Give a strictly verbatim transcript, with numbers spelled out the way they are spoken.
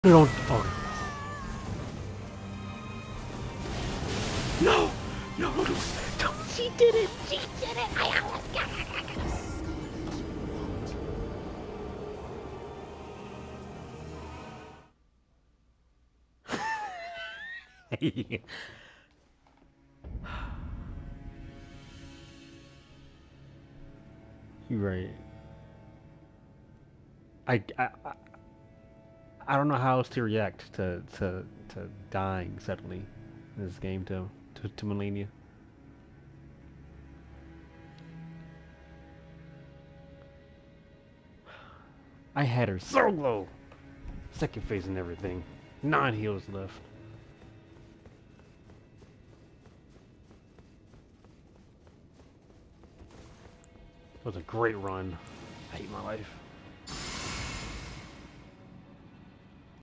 Don't. Oh. No! No! No! No! She did it! She did it! I almost got it! You're right. I, I, I, I don't know how else to react to, to, to dying suddenly in this game to, to, to Melania. I had her so low. Second phase and everything. Nine heals left. It was a great run. I hate my life.